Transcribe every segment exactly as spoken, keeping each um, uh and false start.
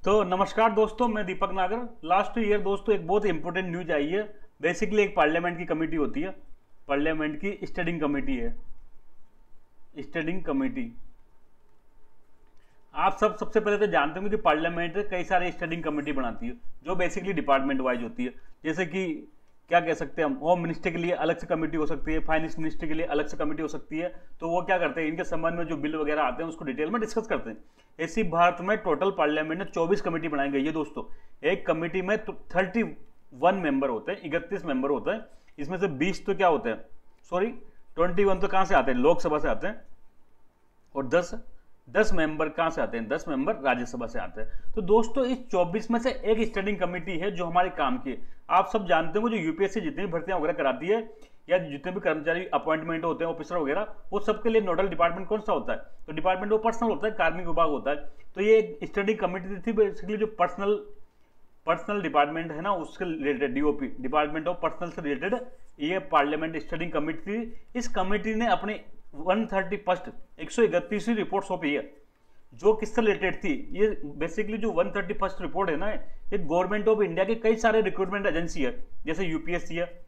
तो नमस्कार दोस्तों, मैं दीपक नागर। लास्ट ईयर दोस्तों एक बहुत इंपॉर्टेंट न्यूज आई है। बेसिकली एक पार्लियामेंट की कमेटी होती है, पार्लियामेंट की स्टडिंग कमेटी है, स्टडिंग कमेटी। आप सब सबसे पहले तो जानते होंगे कि पार्लियामेंट कई सारे स्टडिंग कमेटी बनाती है जो बेसिकली डिपार्टमेंट वाइज होती है। जैसे कि क्या कह सकते हैं हम, होम मिनिस्टर के लिए अलग से कमेटी हो सकती है, फाइनेंस मिनिस्टर के लिए अलग से कमेटी हो सकती है। तो वो क्या करते हैं, इनके संबंध में जो बिल वगैरह आते हैं उसको डिटेल में डिस्कस करते हैं। ऐसी भारत में टोटल पार्लियामेंट में चौबीस कमेटी बनाई गई है दोस्तों। एक कमेटी में थर्टी वन मेंबर होते हैं, इकतीस मेंबर होते हैं। इसमें से बीस तो क्या होते हैं, सॉरी ट्वेंटी वन तो कहां से आते हैं, लोकसभा से आते हैं। और दस दस मेंबर कहां से आते हैं, दस मेंबर राज्यसभा से आते हैं। तो दोस्तों इस चौबीस में से एक स्टैंडिंग कमेटी है जो हमारे काम की है। आप सब जानते हो जो यूपीएससी जितनी भी भर्तियां वगैरह कराती है या जितने भी कर्मचारी अपॉइंटमेंट होते हैं, ऑफिसर वगैरह, वो सबके लिए नोडल डिपार्टमेंट कौन सा होता है, तो डिपार्टमेंट वो पर्सनल होता है, कार्मिक विभाग होता है। तो ये एक स्टैंडिंग कमेटी थी बेसिकली जो पर्सनल पर्सनल डिपार्टमेंट है ना उसके related, DOP department of personal से रिलेटेड ये पार्लियामेंट स्टडिंग कमेटी थी। इस कमेटी ने अपने वन थर्टी फर्स्ट एक सौ इकतीसवीं रिपोर्ट सौंपी है जो किससे रिलेटेड थी। ये बेसिकली जो वन थर्टी फर्स्ट रिपोर्ट है ना, ये गवर्नमेंट ऑफ इंडिया के कई सारे रिक्रूटमेंट एजेंसी है, जैसे यूपीएससी है,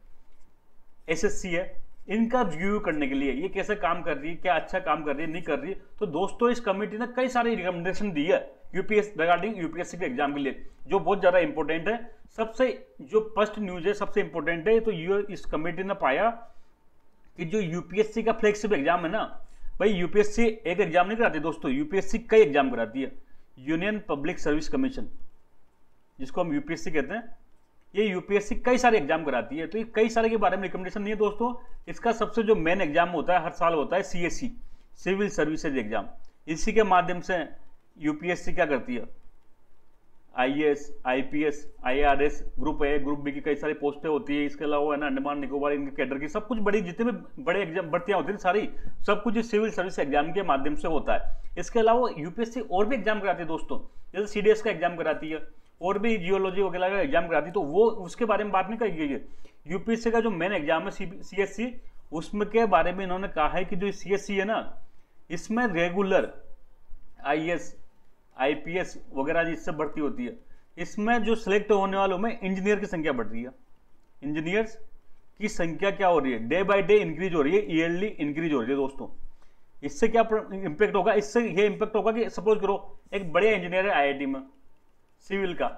एसएससी है, इनका रिव्यू करने के लिए ये कैसे काम कर रही है, क्या अच्छा काम कर रही है, नहीं कर रही है। तो दोस्तों इस कमेटी ने कई सारी रिकमेंडेशन दी है यूपीएस रिगार्डिंग यूपीएससी के एग्जाम के लिए, जो बहुत ज्यादा इंपॉर्टेंट है। सबसे जो फर्स्ट न्यूज है, सबसे इंपॉर्टेंट है, तो ये इस कमेटी ने पाया कि जो यूपीएससी का फ्लैगशिप एग्जाम है ना, भाई यूपीएससी एक एग्जाम नहीं कराती दोस्तों, यूपीएससी कई एग्जाम कराती है। यूनियन पब्लिक सर्विस कमीशन, जिसको हम यूपीएससी कहते हैं, ये यूपीएससी कई सारे एग्जाम कराती है। तो ये कई सारे के बारे में रिकमेंडेशन नहीं है दोस्तों। इसका सबसे जो मेन एग्जाम होता है हर साल होता है सीएससी, सिविल सर्विसेज एग्जाम। इसी के माध्यम से यूपीएससी क्या करती है, IAS, IPS, IRS, group A, group B की कई सारी पोस्टें होती है। इसके अलावा है ना अंडमान निकोबार इनके कैडर की सब कुछ बड़ी जितने भी बड़े एग्जाम भर्तियां होती है सारी, सब कुछ सिविल सर्विस एग्जाम के माध्यम से होता है। इसके अलावा यूपीएससी और भी एग्जाम कराती है दोस्तों, जैसे सीडीएस का एग्जाम कराती है और भी जियोलॉजी वगैरह का एग्जाम कराती है। तो वो उसके बारे में बात नहीं कही गई है। यूपीएससी का जो मेन एग्जाम है सीएससी, उसमें के बारे में इन्होंने कहा है कि जो सीएससी है ना, इसमें रेगुलर आईएएस, आईपीएस वगैरह जिससे भर्ती होती है, इसमें जो सिलेक्ट होने वालों में इंजीनियर की संख्या बढ़ रही है। इंजीनियर्स की संख्या क्या हो रही है, डे बाय डे इंक्रीज हो रही है, ईयरली इंक्रीज हो रही है दोस्तों। इससे क्या इंपैक्ट होगा, इससे ये इंपैक्ट होगा कि सपोज करो एक बड़े इंजीनियर है आईआईटी में सिविल का,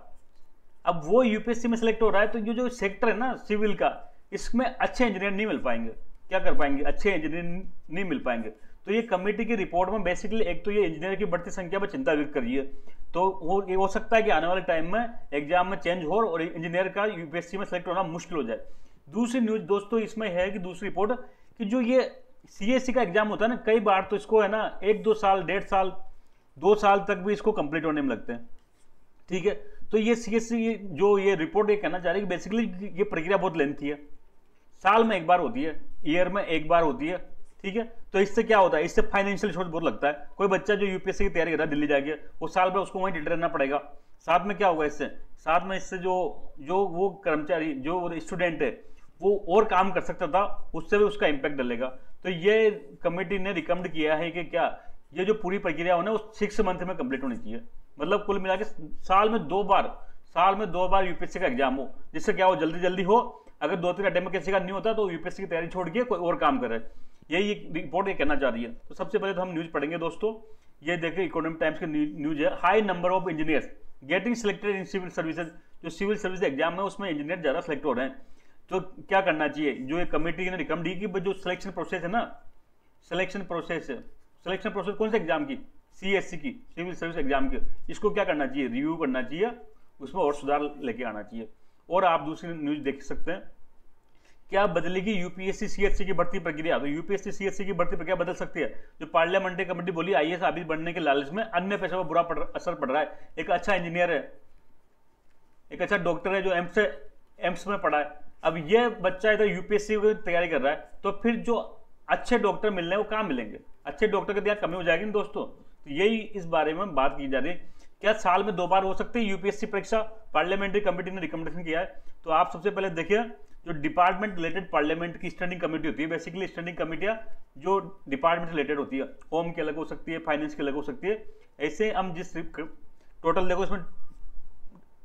अब वो यूपीएससी में सिलेक्ट हो रहा है, तो ये जो सेक्टर है ना सिविल का, इसमें अच्छे इंजीनियर नहीं मिल पाएंगे। क्या कर पाएंगे, अच्छे इंजीनियर नहीं मिल पाएंगे। तो ये कमेटी की रिपोर्ट में बेसिकली एक तो ये इंजीनियर की बढ़ती संख्या पर चिंता व्यक्त कर रही है। तो वो ये हो सकता है कि आने वाले टाइम में एग्जाम में चेंज हो और इंजीनियर का यूपीएससी में सेलेक्ट होना मुश्किल हो जाए। दूसरी न्यूज दोस्तों इसमें है कि दूसरी रिपोर्ट कि जो ये सीएससी का एग्जाम होता है ना, कई बार तो इसको है ना एक दो साल, डेढ़ साल, दो साल तक भी इसको कंप्लीट होने में लगते हैं। ठीक है, तो ये सीएससी जो ये रिपोर्ट ये कहना चाह रही है कि बेसिकली ये प्रक्रिया बहुत लेंथी है, साल में एक बार होती है, ईयर में एक बार होती है। ठीक है, तो इससे क्या होता है, इससे फाइनेंशियल शोर्ट बहुत लगता है। कोई बच्चा जो यूपीएससी की तैयारी कर रहा है दिल्ली जाके, वो साल भर उसको वहीं टिट रहना पड़ेगा। साथ में क्या होगा, इससे साथ में इससे जो जो वो कर्मचारी जो स्टूडेंट है वो और काम कर सकता था, उससे भी उसका इंपैक्ट डलेगा। तो ये कमेटी ने रिकमेंड किया है कि क्या ये जो पूरी प्रक्रिया हो ना वो सिक्स मंथ में कंप्लीट होनी चाहिए। मतलब कुल मिला के साल में दो बार साल में दो बार यूपीएससी का एग्जाम हो, जिससे क्या हो जल्दी जल्दी हो। अगर दो तीन अटेम्प्ट किसी का नहीं होता तो यूपीएससी की तैयारी छोड़ के कोई और काम करे। यही रिपोर्ट ये कहना चाह रही है। तो सबसे पहले तो हम न्यूज पढ़ेंगे दोस्तों। ये देखिए इकोनॉमिक टाइम्स की न्यूज है, high number of engineers getting selected in civil services. जो सिविल सर्विस एग्जाम है उसमें इंजीनियर ज्यादा सिलेक्ट हो रहे हैं। तो क्या करना चाहिए, जो ये कमेटी ने रिकमेंड की कि जो सिलेक्शन प्रोसेस है ना, सिलेक्शन प्रोसेस है सिलेक्शन प्रोसेस कौन से एग्जाम की, सीएससी की, सिविल सर्विस एग्जाम की, इसको क्या करना चाहिए, रिव्यू करना चाहिए, उसमें और सुधार लेके आना चाहिए। और आप दूसरी न्यूज देख सकते हैं, क्या बदलेगी यूपीएससी सीएससी की भर्ती प्रक्रिया। तो यूपीएससी सीएससी की भर्ती प्रक्रिया बदल सकती है। जो पार्लियामेंट्री कमेटी बोली आईएएस ऑफिसर बनने के लालच में अन्य पेशों पर बुरा पड़, असर पड़ रहा है। एक अच्छा इंजीनियर है, एक अच्छा डॉक्टर है जो एम्स से एम्स में पढ़ा है, अब ये बच्चा इधर यूपीएससी की तैयारी कर रहा है, तो फिर जो अच्छे डॉक्टर मिल रहे हैं वो कहाँ मिलेंगे, अच्छे डॉक्टर की तैयारी कमी हो जाएगी ना दोस्तों। तो यही इस बारे में बात की जा रही है। क्या साल में दो बार हो सकती है यूपीएससी परीक्षा, पार्लियामेंट्री कमेटी ने रिकमेंडेशन किया है। तो आप सबसे पहले देखिए, जो डिपार्टमेंट रिलेटेड पार्लियामेंट की स्टैंडिंग कमेटी होती है, बेसिकली स्टैंडिंग कमेटियां जो डिपार्टमेंट रिलेटेड होती है, होम की अलग हो सकती है, फाइनेंस की अलग हो सकती है। ऐसे हम जिस टोटल देखो इसमें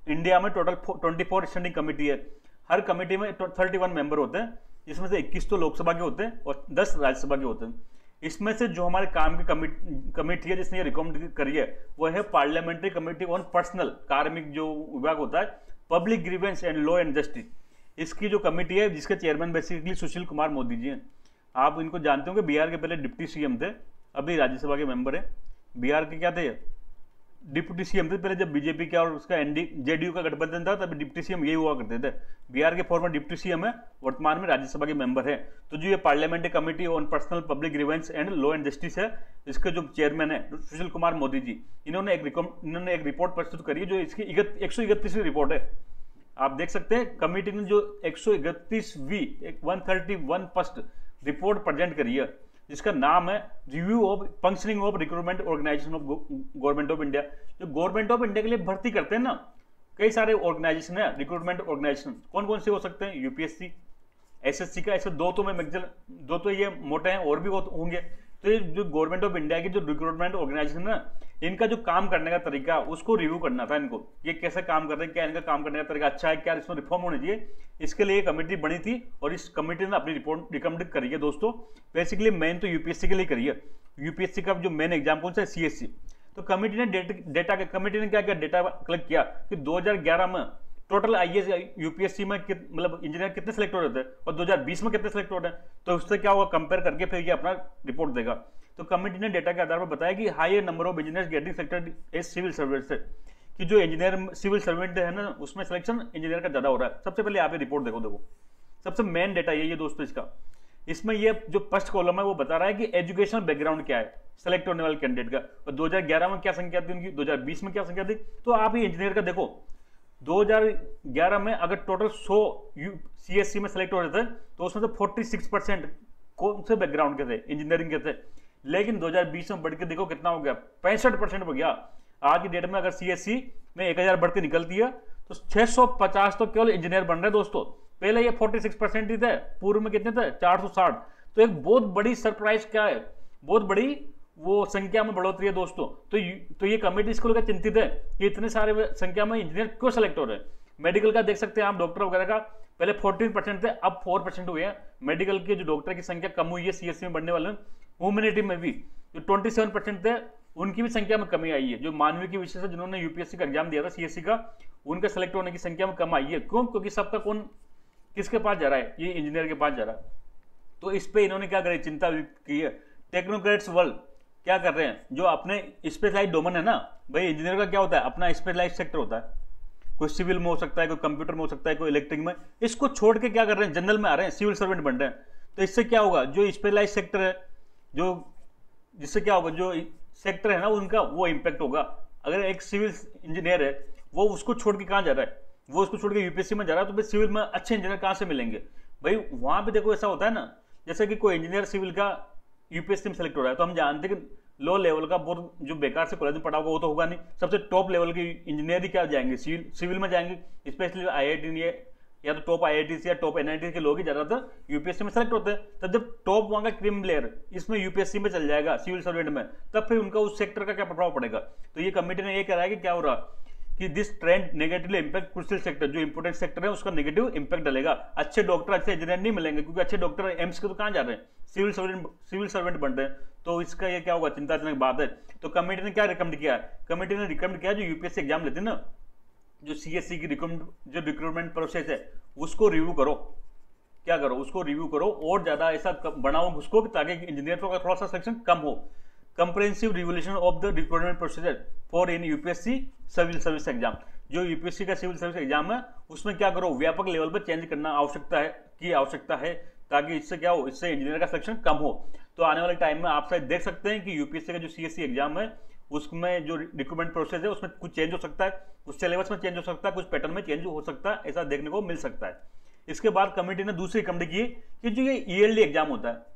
इंडिया में total twenty four standing committee है। हर कमेटी में थर्टी वन मेंबर होते हैं, जिसमें से इक्कीस तो लोकसभा के होते हैं और दस राज्यसभा के होते हैं। इसमें से जो हमारे काम की कमेटी कमेटी है जिसने ये रिकमेंड करी है वो है पार्लियामेंट्री कमेटी ऑन पर्सनल, कार्मिक जो विभाग होता है, public grievance and law and justice. इसकी जो कमेटी है जिसके चेयरमैन बेसिकली सुशील कुमार मोदी जी हैं। आप इनको जानते होंगे, बिहार के पहले डिप्टी सीएम थे, अभी राज्यसभा के मेंबर है। बिहार के क्या थे, डिप्टी सीएम थे पहले, जब बीजेपी का और उसका एनडी जेडीयू का गठबंधन था तभी डिप्टी सीएम यही हुआ करते थे। बिहार के फॉर्मर डिप्टी सीएम है, वर्तमान में राज्यसभा के मेंबर है। तो जो ये parliamentary committee on personal public grievance and law and justice है, इसके जो चेयरमैन है सुशील कुमार मोदी जी, इन्होंने एक इन्होंने एक रिपोर्ट प्रस्तुत करी है जो इसकी एक सौ इकतीसवीं रिपोर्ट है। आप देख सकते हैं कमेटी ने जो एक सौ इकतीसवीं one thirty one first report present करी है, जिसका नाम है review of functioning of recruitment organisation of government of India. जो गवर्नमेंट ऑफ इंडिया के लिए भर्ती करते हैं ना, कई सारे ऑर्गेनाइजेशन है रिक्रूटमेंट ऑर्गेनाइजेशन। कौन कौन से हो सकते हैं, यूपीएससी, एसएससी का, ऐसे दो तो मैं मैक्सिमम दो तो ये मोटे हैं, और भी होंगे। तो ये जो गवर्नमेंट ऑफ इंडिया की जो रिक्रूटमेंट ऑर्गेनाइजेशन है ना, इनका जो काम करने का तरीका उसको रिव्यू करना था इनको, ये कैसे काम कर रहे हैं, क्या इनका काम करने का तरीका अच्छा है, क्या इसमें रिफॉर्म होना चाहिए। इसके लिए कमेटी बनी थी और इस कमेटी ने अपनी रिपोर्ट रिकमेंड करी है दोस्तों। बेसिकली मेन तो यूपीएससी के लिए करी है। यूपीएससी का जो मेन एग्जाम कौन सा है, सीएससी। तो कमेटी ने डेटा कमेटी ने क्या क्या डेटा कलेक्ट किया कि दो हज़ार ग्यारह में टोटल आईएएस यूपीएससी में मतलब इंजीनियर कितने सेलेक्ट हो रहे थे और दो हज़ार बीस में कितने सेलेक्ट हो रहे हैं, तो उससे क्या होगा कंपेयर करके फिर ये अपना रिपोर्ट देगा। तो कमेटी ने डेटा के आधार पर बताया कि higher number of engineers getting selected as civil servant से, कि जो इंजीनियर सिविल सर्वेंट है ना उसमें सिलेक्शन इंजीनियर का ज्यादा हो रहा है। सबसे पहले आप ये रिपोर्ट देखो देखो सबसे मेन डेटा ये है दोस्तों इसका। इसमें ये जो फर्स्ट कॉलम है वो बता रहा है कि एजुकेशनल बैकग्राउंड क्या है सेलेक्ट होने वाले कैंडिडेट का, और दो हज़ार ग्यारह में क्या संख्या थी उनकी, दो हज़ार बीस में क्या संख्या थी। तो आप ये इंजीनियर का देखो, दो हज़ार ग्यारह में अगर टोटल सौ सीएससी में सेलेक्ट हो रहे थे तो उसमें से छियालीस परसेंट कौन से बैकग्राउंड के थे, इंजीनियरिंग के थे। लेकिन दो हज़ार बीस में बढ़ के देखो कितना हो गया, पैंसठ परसेंट हो गया। आज की डेट में अगर सीएससी में एक हजार भर्ती निकलती है तो छह सौ पचास तो केवल इंजीनियर बन रहे दोस्तों। पहले ये छियालीस परसेंट ही थे, पूर्व में कितने थे, चार सौ साठ। तो एक बहुत बड़ी सरप्राइज क्या है, बहुत बड़ी वो संख्या में बढ़ोतरी है दोस्तों। तो तो ये कमेटी इसको लेकर चिंतित है कि इतने सारे संख्या में इंजीनियर क्यों सेलेक्ट हो रहे हैं। मेडिकल का देख सकते हैं आप, डॉक्टर वगैरह का पहले चौदह परसेंट थे, अब चार परसेंट हुए हैं। मेडिकल के जो डॉक्टर की संख्या कम हुई है सीएससी में बढ़ने वाले। ह्यूमैनिटी में भी जो सत्ताईस परसेंट थे उनकी भी संख्या में कमी आई है। जो मानवीय के विषय से जिन्होंने यूपीएससी का एग्जाम दिया था सीएससी का, उनका सेलेक्ट होने की संख्या में कम आई है। क्यों? क्योंकि सबका कौन किसके पास जा रहा है, ये इंजीनियर के पास जा रहा है। तो इस पे इन्होंने क्या करी, चिंता की है। टेक्नोक्रेट्स वर्ल्ड क्या कर रहे हैं, जो अपने स्पेशलाइज डोमेन है ना भाई, इंजीनियर का क्या होता है अपना स्पेशलाइज सेक्टर होता है, कोई सिविल में हो सकता है, कोई कंप्यूटर में हो सकता है, कोई इलेक्ट्रिक में। इसको छोड़ के क्या कर रहे हैं, जनरल में आ रहे हैं, सिविल सर्वेंट बन रहे हैं। तो इससे क्या होगा, जो स्पेशलाइज सेक्टर है, जो जिससे क्या होगा, जो सेक्टर है ना उनका वो इम्पैक्ट होगा। अगर एक सिविल इंजीनियर है वो उसको छोड़ के कहाँ जा रहा है, वो उसको छोड़ के यूपीएससी में जा रहा है, तो भाई सिविल में अच्छे इंजीनियर कहाँ से मिलेंगे भाई। वहां पे देखो ऐसा होता है ना, जैसे कि कोई इंजीनियर सिविल का यूपीएससी में सेलेक्ट हो रहा है, तो हम जानते हैं कि लो लेवल का बहुत जो बेकार से कॉलेज में पढ़ा होगा वो तो होगा नहीं। सबसे टॉप लेवल की इंजीनियर ही क्या जाएंगे, सिविल सिविल में जाएंगे। स्पेशली आईआईटी या तो टॉप आईआईटी या टॉप एनआईटी के लोग ही ज्यादातर यूपीएससी में सेलेक्ट होते हैं। तब जब टॉप वहां का क्रीम लेयर इसमें यूपीएससी में चल जाएगा सिविल सर्वेंट में, तब फिर उनका उस सेक्टर का क्या प्रभाव पड़ेगा। तो ये कमेटी ने ये कहा है कि क्या हो रहा कि this trend negatively impact crucial sector, जो इंपोर्टेंट सेक्टर है उसका नेगेटिव इंपैक्ट डालेगा। अच्छे डॉक्टर, अच्छे इंजीनियर नहीं मिलेंगे, क्योंकि अच्छे डॉक्टर एम्स के तो कहाँ जा रहे हैं, सिविल सर्वेंट सिविल सर्वेंट बन रहे हैं। तो इसका ये क्या होगा, चिंताजनक बात है। तो कमेटी ने क्या रिकमेंड किया है, कमेटी ने रिकमेंड किया जो यूपीएससी एग्जाम लेते हैं ना, जो सीएससी की रिकमेंड जो रिक्रूटमेंट प्रोसेस है उसको रिव्यू करो। क्या करो, उसको रिव्यू करो और ज्यादा ऐसा बनाओ उसको ताकि इंजीनियर का थोड़ा सा सेक्शन कम हो। Comprehensive revolution of the recruitment procedure for in UPSC civil service exam, जो यूपीएससी का सिविल सर्विस एग्जाम है उसमें क्या करो, व्यापक लेवल पर चेंज करना आवश्यकता है की आवश्यकता है, ताकि इससे क्या हो, इससे इंजीनियर का सिलेक्शन कम हो। तो आने वाले टाइम में आप शायद देख सकते हैं कि यूपीएससी का जो सीएससी एग्जाम है उसमें जो रिक्रूटमेंट प्रोसेस है उसमें कुछ चेंज हो सकता है, कुछ सिलेबस में चेंज हो सकता है, कुछ पैटर्न में चेंज हो सकता है, ऐसा देखने को मिल सकता है। इसके बाद कमेटी ने दूसरी रिकमेंड की कि जो ये ईयरली एग्जाम होता है,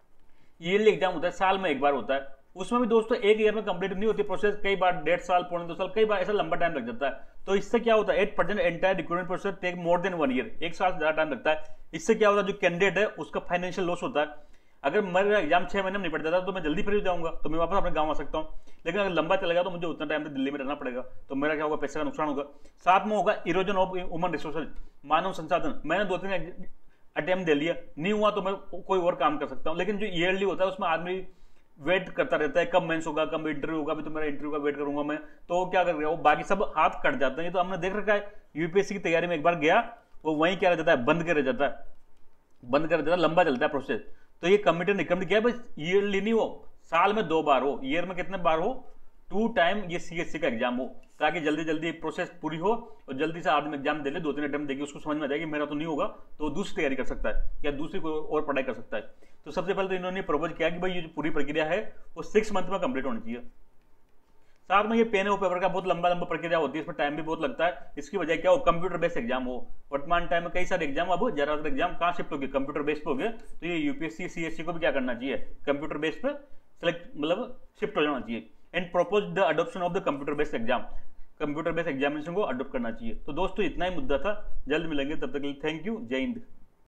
ईयरली एग्जाम होता है, साल में एक बार होता है, उसमें भी दोस्तों एक ईयर में कंप्लीट नहीं होती प्रोसेस, कई बार डेढ़ साल, पौने दो साल, कई बार ऐसा लंबा टाइम लग जाता है। तो इससे क्या होता है, eight percent entire recruitment process take more than one year, एक साल से ज्यादा टाइम लगता है। इससे क्या होता है, जो कैंडिडेट है उसका फाइनेंशियल लॉस होता है। अगर मेरा एग्जाम छह महीने में निपट जाता तो मैं जल्दी फ्री हो जाऊंगा, तो मैं वापस अपने गाँव आ सकता हूँ। लेकिन अगर लंबा चलेगा तो मुझे उतना टाइम तक दिल्ली में रहना पड़ेगा, तो मेरा क्या होगा, पैसे का नुकसान होगा। साथ में होगा इरोजन ऑफ ह्यूमन रिसोर्सेज, मानव संसाधन। मैंने दो तीन अटेम्प्ट दे लिया, नहीं हुआ तो मैं कोई और काम कर सकता हूँ। लेकिन जो ईयरली होता है उसमें आदमी वेट करता रहता है, कब मेंस होगा, कब इंटरव्यू होगा, भी तो मेरा इंटरव्यू का वेट करूंगा मैं, तो क्या कर रहा हूँ, बाकी सब हाथ कट जाते हैं। तो हमने देख रखा है, यूपीएससी की तैयारी में एक बार गया, वो वहीं क्या रह जाता है, बंद कर रह जाता है, बंद कर जाता है, लंबा चलता है प्रोसेस। तो ये कमिटी ने रिकमेंड किया है बस ईयरली नहीं हो, साल में दो बार हो, ईयर में कितने बार हो, टू टाइम ये सीएससी का एग्जाम हो, ताकि जल्दी जल्दी प्रोसेस पूरी हो और जल्दी से आदमी एग्जाम दे ले, दो तीन अटेम्प्ट देके उसको समझ में आ जाएगी मेरा तो नहीं होगा, तो दूसरी तैयारी कर सकता है या दूसरी कोई और पढ़ाई कर सकता है। तो सबसे पहले तो इन्होंने प्रपोज किया कि भाई ये जो पूरी प्रक्रिया है वो सिक्स मंथ में कंप्लीट होनी चाहिए। साथ में ये पेन और पेपर का बहुत लंबा लंबा प्रक्रिया होती है, इसमें टाइम भी बहुत लगता है। इसकी वजह क्या हो, कंप्यूटर बेस्ड एग्जाम हो। वर्तमान टाइम में कई सारे एग्जाम, अब ज्यादातर एग्जाम कहाँ शिफ्ट हो गए, कंप्यूटर बेस्ड हो गए। तो ये यूपीएससी सीएससी को भी क्या करना चाहिए, कंप्यूटर बेस्ड पे सिलेक्ट मतलब शिफ्ट हो जाना चाहिए। And propose the adoption of the computer based exam, computer based examination को अडॉप्ट करना चाहिए। तो दोस्तों इतना ही मुद्दा था, जल्द मिलेंगे, तब तक के लिए थैंक यू, जय हिंद।